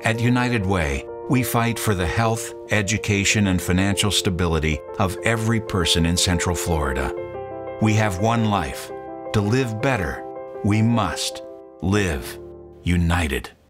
At United Way, we fight for the health, education, and financial stability of every person in Central Florida. We have one life. To live better, we must live united.